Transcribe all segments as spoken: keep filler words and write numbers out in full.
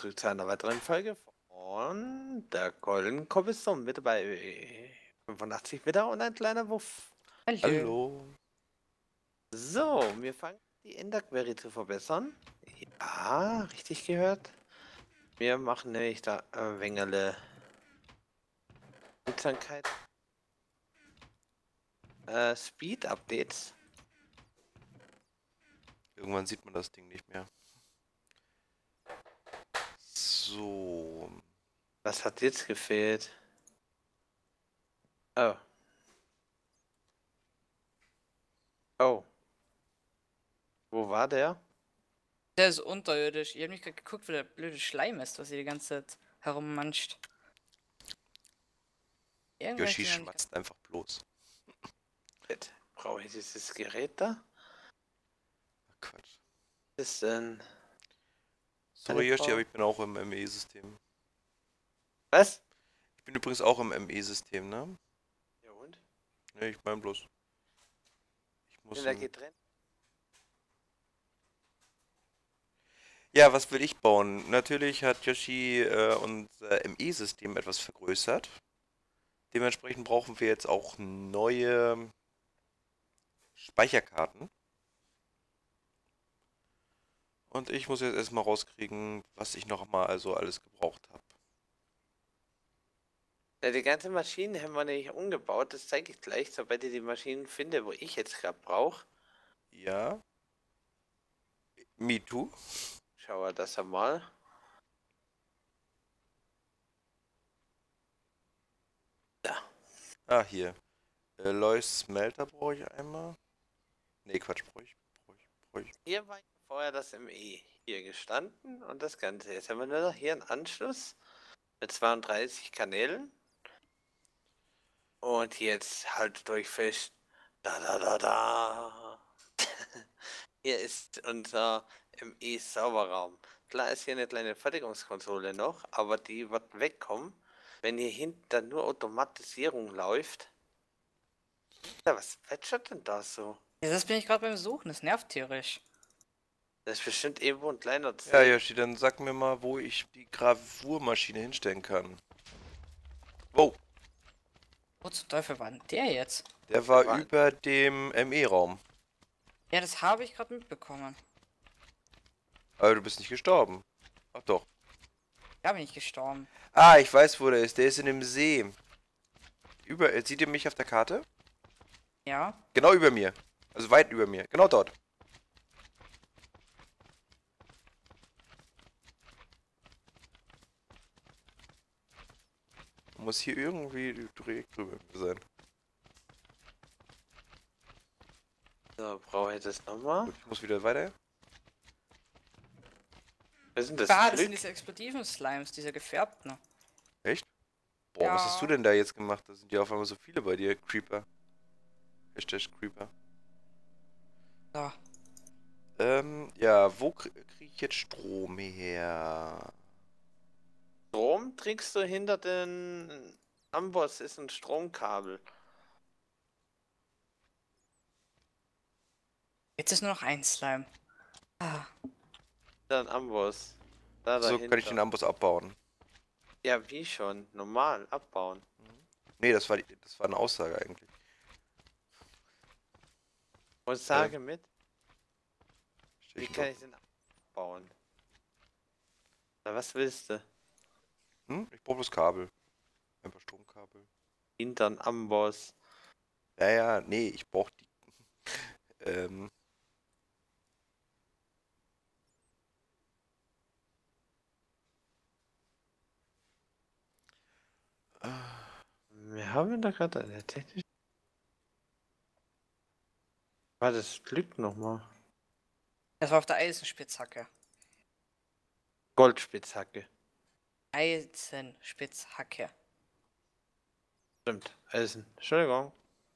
zurück zu einer weiteren Folge von der Golden Cobblestone mit dabei fünfundachtzig wieder und ein kleiner Wuff. Hallo. Hallo. So, wir fangen die Enderquery zu verbessern. Ja, richtig gehört. Wir machen nämlich da äh, Wengele Wirksamkeit. Äh, Speed Updates. Irgendwann sieht man das Ding nicht mehr. So. Was hat jetzt gefehlt? Oh. Oh. Wo war der? Der ist unterirdisch. Ich hab nicht gerade geguckt, wo der blöde Schleim ist, was ihr die ganze Zeit herummanscht. Irgendwas Yoshi ist mir noch nicht schmatzt einfach bloß. Jetzt brauche ich dieses Gerät da? Ach, Quatsch. Was ist denn? Sorry Yoshi, Frau. aber ich bin auch im M E-System. Was? Ich bin übrigens auch im M E-System, ne? Ja und? Ne, ich mein bloß. Ich muss. Bin da im- getrennt? Ja, was will ich bauen? Natürlich hat Yoshi äh, unser M E-System etwas vergrößert. Dementsprechend brauchen wir jetzt auch neue Speicherkarten. Und ich muss jetzt erstmal rauskriegen, was ich noch mal also alles gebraucht habe. Ja, die ganze Maschine haben wir nicht umgebaut, das zeige ich gleich, sobald ich die Maschinen finde, wo ich jetzt gerade brauche. Ja. Me too. Schauen wir das einmal. Da. Ah, hier. Äh, Lois Smelter brauche ich einmal. Nee, Quatsch, brauche ich. Brauche ich, brauche ich. Hier war vorher das M E hier gestanden und das Ganze. Jetzt haben wir nur noch hier einen Anschluss mit zweiunddreißig Kanälen. Und jetzt halt durch fest. Da da da da. Hier ist unser M E-Sauberraum. Klar ist hier eine kleine Fertigungskonsole noch, aber die wird wegkommen, wenn hier hinten dann nur Automatisierung läuft. Ja, was plätschert denn da so? Ja, das bin ich gerade beim Suchen, das nervt tierisch. Das ist bestimmt irgendwo ein kleiner Ja, Zeh. Yoshi, dann sag mir mal, wo ich die Gravurmaschine hinstellen kann. Wow, Wo zum Teufel war denn der jetzt? der war Der war- über dem M E-Raum. Ja, das habe ich gerade mitbekommen. Aber du bist nicht gestorben. Ach doch. Da bin ich gestorben. Ah, ich weiß, wo der ist. Der ist in dem See. Über, äh, seht ihr mich auf der Karte? Ja. Genau über mir. Also weit über mir. Genau dort. Muss hier irgendwie direkt drüber sein. So, brauche ich das nochmal? Gut, ich muss wieder weiter. Was ist denn das? Ah, das sind Glück? diese explosiven Slimes, diese gefärbten. Echt? Boah, was Ja. hast du denn da jetzt gemacht? Da sind ja auf einmal so viele bei dir. Creeper. Hashtag Creeper. So. Ähm, ja, wo kriege ich jetzt Strom her? Strom trägst du hinter den Amboss, ist ein Stromkabel. Jetzt ist nur noch ein Slime. Ah. Dann Amboss. Da So dahinter. kann ich den Amboss abbauen. Ja, wie schon? Normal abbauen. Nee, das war, die, das war eine Aussage eigentlich. Und sage mit, Stell wie ich kann mal- ich den abbauen? Na, was willst du? Hm? Ich brauche bloß Kabel. Einfach Stromkabel. Hintern Amboss. Ja, ja, nee, ich brauche die. ähm. Wir haben da gerade eine technische. War das Glück nochmal? Das war auf der Eisenspitzhacke. Goldspitzhacke. Eisenspitzhacke. Stimmt. Eisen. Entschuldigung.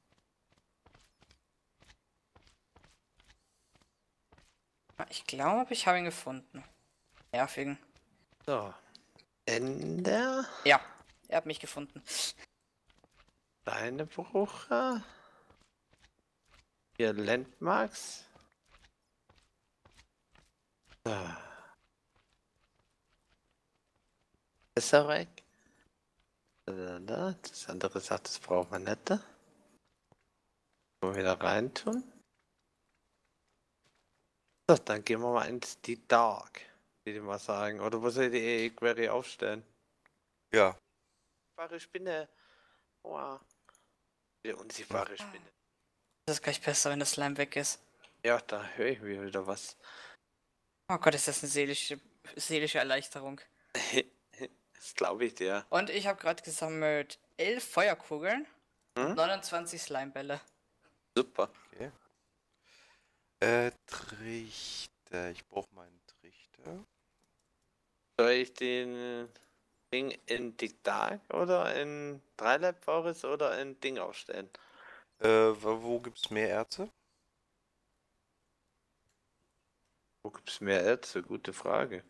Ich glaube, ich habe ihn gefunden. Nervigen. So. Ender. Ja, er hat mich gefunden. Deine Brucher. Hier Landmarks. So. ist er weg. Das andere sagt, das braucht man nicht. Mal wieder rein tun. So, dann gehen wir mal ins die Dark, würde ich mal sagen. Oder wo soll ich die Query aufstellen? Ja. Unsichtbare Spinne. Wow. Die unsichtbare Spinne. Das ist gleich besser, wenn das Slime weg ist. Ja, da höre ich mir wieder was. Oh Gott, ist das eine seelische, seelische Erleichterung. Das glaube ich dir. Und ich habe gerade gesammelt elf Feuerkugeln Hm? und neunundzwanzig Slimebälle. Super. Okay. Äh, Trichter. Ich brauche meinen Trichter. Soll ich den Ding in Dick Dark oder in Dreilab Forest oder in Ding aufstellen? Äh, wo, wo gibt's mehr Erze? Wo gibt's mehr Erze? Gute Frage.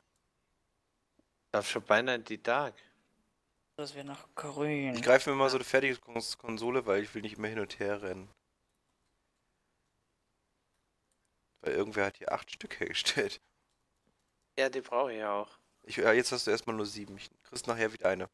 Darf schon beinahe in die Dark. Das wäre noch grün. Ich greife mir mal so eine fertige Kons Konsole, weil ich will nicht immer hin und her rennen. Weil irgendwer hat hier acht Stück hergestellt. Ja, die brauche ich auch. Ich, ja, jetzt hast du erstmal nur sieben. Ich kriegst nachher wieder eine.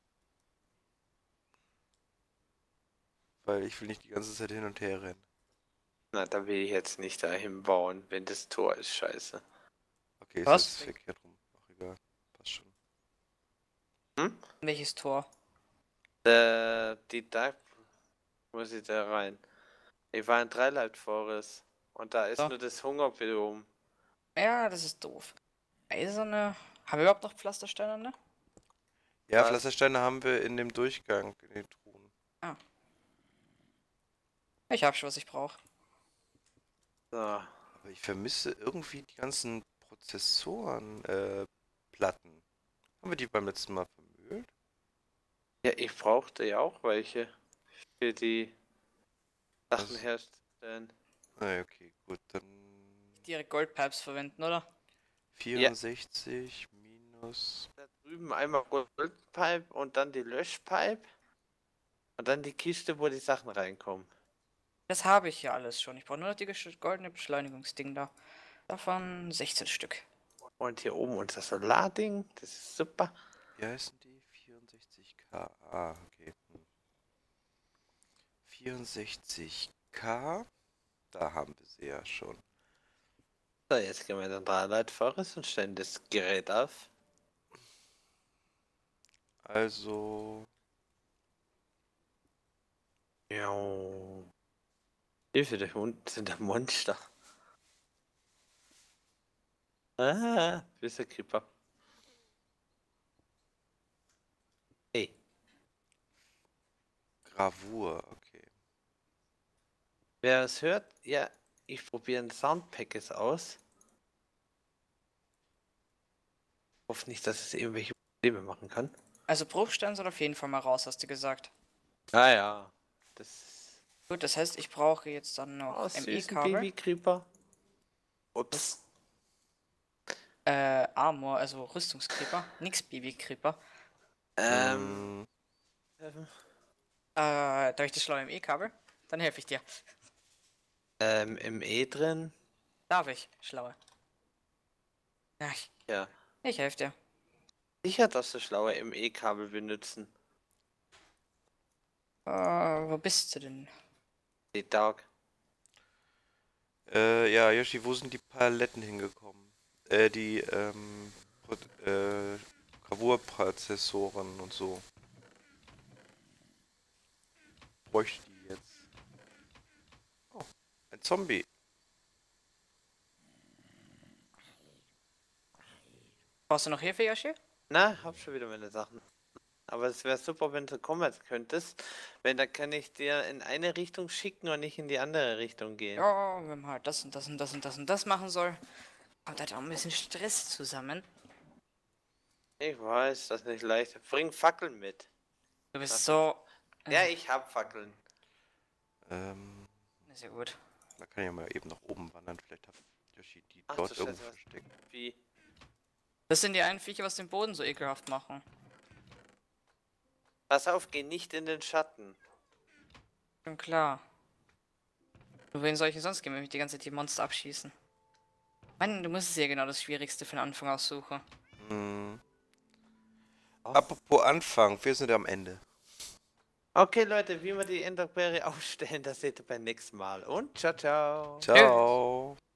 Weil ich will nicht die ganze Zeit hin und her rennen. Na, da will ich jetzt nicht dahin bauen, wenn das Tor ist scheiße. Okay, ist Was? jetzt verkehrt rum. Ach egal, passt schon. Hm? Welches Tor? Äh, die Dark muss ich da rein. Ich war in Dreilab Forest und da ist So. nur das Hungerbiom. Ja, das ist doof. Eiserne. Haben wir überhaupt noch Pflastersteine, ne? Ja, Was? Pflastersteine haben wir in dem Durchgang, in den Truhen. Ich habe schon, was ich brauche. So. Aber ich vermisse irgendwie die ganzen Prozessoren, äh, Platten. Haben wir die beim letzten Mal vermüllt? Ja, ich brauchte ja auch welche für die Sachen Was? herstellen. Ah, okay, gut, dann Direkt Goldpipes verwenden, oder? vierundsechzig minus. Da drüben einmal Goldpipe und dann die Löschpipe und dann die Kiste, wo die Sachen reinkommen. Das habe ich ja alles schon. Ich brauche nur noch die gesch- goldene Beschleunigungsding da. Davon sechzehn Stück. Und hier oben unser Solarding, das ist super. Wie heißen die? vierundsechzig K. Ah, okay. Hm. vierundsechzig K. Da haben wir sie ja schon. So, jetzt gehen wir in den Dreilab Forest und stellen das Gerät auf. Also. Ja. Wie viele Hunde sind da Monster? Ah, böser Creeper. Hey, Gravur, okay. wer es hört, ja, ich probiere ein Soundpackets aus. Hoffe nicht, dass es irgendwelche Probleme machen kann. Also Bruchstein soll auf jeden Fall mal raus, hast du gesagt. Ah ja, das Gut, das heißt, ich brauche jetzt dann noch oh, süßen M E-Kabel, Baby-Creeper. Ups. äh, Armor, also Rüstungskreeper, nix Baby-Creeper. Ähm, Hm, Äh, da ich das schlaue M E-Kabel, dann helfe ich dir. ähm, im E drin. Darf ich, schlaue. Ja, ich, Ja. ich helfe dir. Sicher, dass du schlaue M E-Kabel benutzen. Äh, wo bist du denn? Die Dark. Äh, ja, Yoshi, wo sind die Paletten hingekommen? Äh, die, ähm, Pro- äh, Gravurprozessoren und so. Bräuchte die jetzt. Oh, ein Zombie. Brauchst du noch Hilfe, Yoshi? Na, hab schon wieder meine Sachen. Aber es wäre super, wenn du kommen könntest. Wenn, dann kann ich dir in eine Richtung schicken und nicht in die andere Richtung gehen. Ja, wenn man halt das und das und das und das und das machen soll, kommt halt auch ein bisschen Stress zusammen. Ich weiß, das ist nicht leicht. Bring Fackeln mit. Du bist Was? so... Ja, ich hab Fackeln. Ähm, Sehr gut. man kann ja mal eben nach oben wandern. Vielleicht hat Yoshi die Ach, dort du irgendwo Scheiße, was- versteckt. Wie? Das sind die einen Viecher, was den Boden so ekelhaft machen. Pass auf, geh nicht in den Schatten. Schon klar. Wohin soll ich denn sonst gehen, wenn ich die ganze Zeit die Monster abschießen? Mann, du musst es ja genau das Schwierigste für den Anfang aussuchen. Hm. Apropos Anfang, wir sind am Ende. Okay, Leute, wie wir die Enderberry aufstellen, das seht ihr beim nächsten Mal. Und ciao, ciao. Ciao.